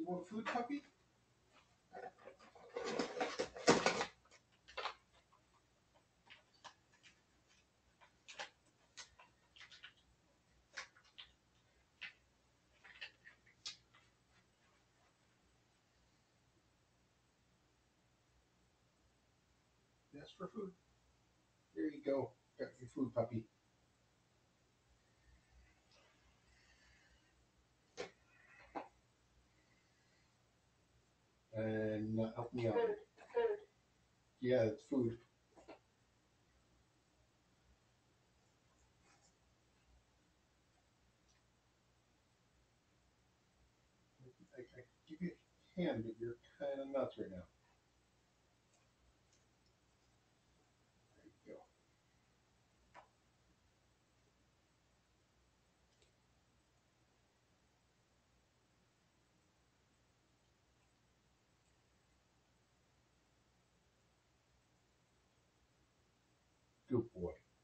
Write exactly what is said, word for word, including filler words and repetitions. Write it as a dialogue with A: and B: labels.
A: You want food, puppy? Yes, for food. There you go. Got your food, puppy. And uh, help me out.
B: Food, food.
A: Yeah, it's food. I, I give you a hand, but you're kind of nuts right now. There you go. Good boy.